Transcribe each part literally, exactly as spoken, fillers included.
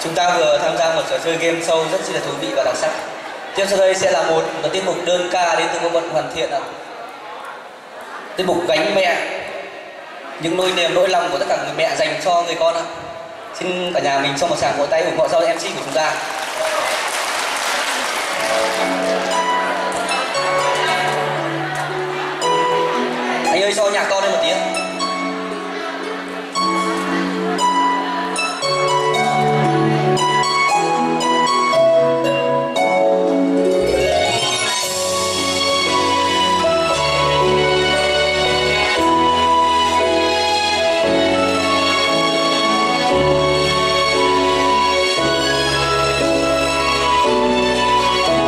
Chúng ta vừa tham gia một trò chơi game show rất là thú vị và đặc sắc. Tiếp sau đây sẽ là một, một tiết mục đơn ca đến từ bộ phận Hoàn Thiện ạ. Tiết mục Gánh Mẹ, những nỗi niềm nỗi lòng của tất cả người mẹ dành cho người con ạ. Xin cả nhà mình cho một tràng vỗ tay ủng hộ cho em xê của chúng ta. Anh ơi cho nhạc to lên một tí.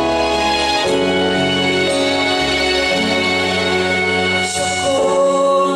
Cho con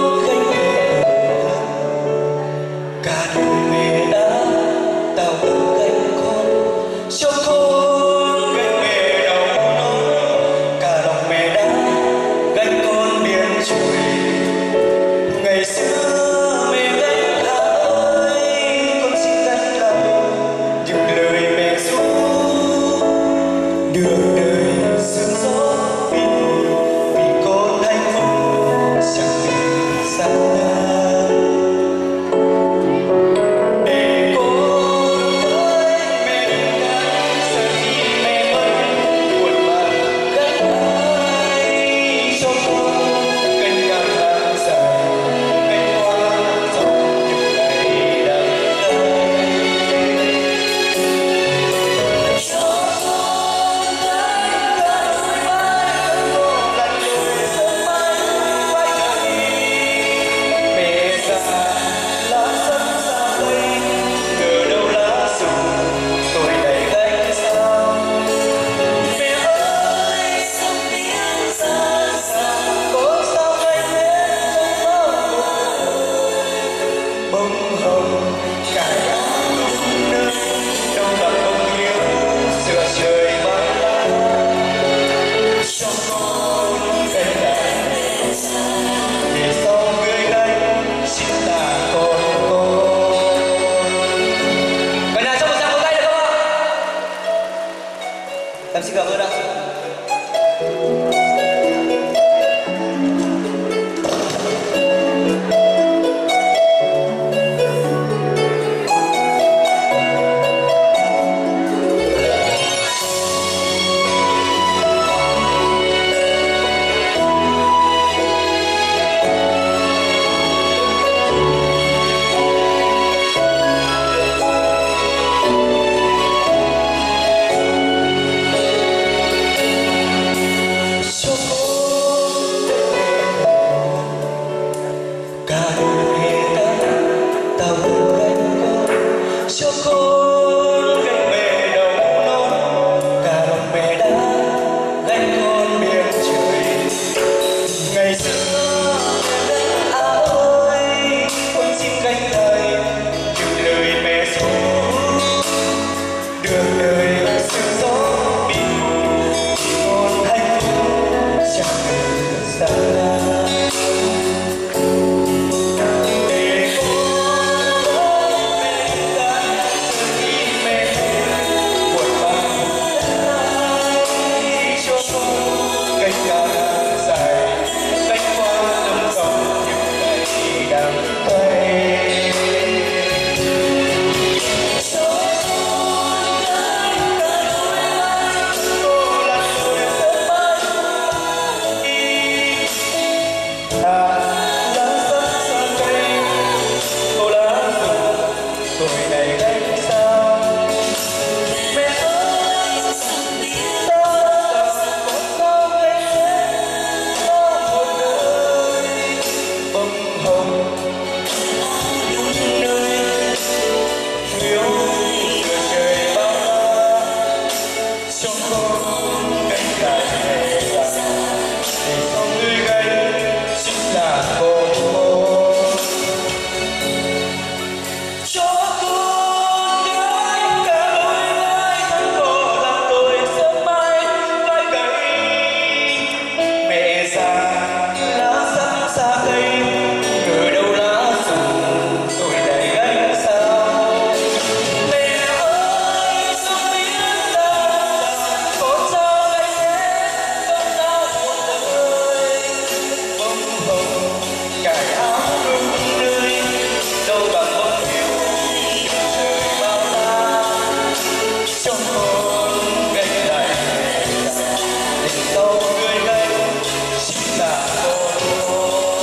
người gánh chính là con,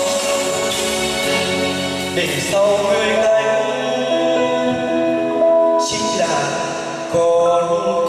để sau người gánh chính là con.